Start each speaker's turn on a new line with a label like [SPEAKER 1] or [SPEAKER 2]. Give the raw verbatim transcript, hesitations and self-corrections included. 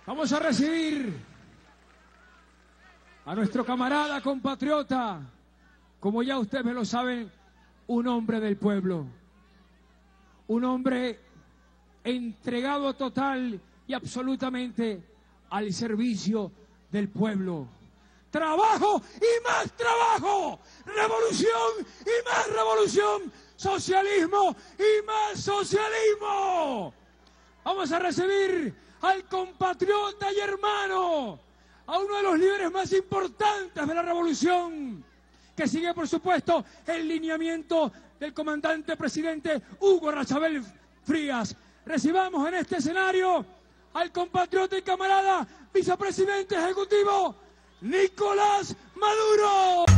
[SPEAKER 1] Vamos a recibir a nuestro camarada, compatriota, como ya ustedes me lo saben, un hombre del pueblo, un hombre entregado total y absolutamente al servicio del pueblo. Trabajo y más trabajo, revolución y más revolución, socialismo y más socialismo. Vamos a recibir al compatriota y hermano, a uno de los líderes más importantes de la revolución, que sigue, por supuesto, el lineamiento del comandante presidente Hugo Rachabel Frías. Recibamos en este escenario al compatriota y camarada vicepresidente ejecutivo Nicolás Maduro.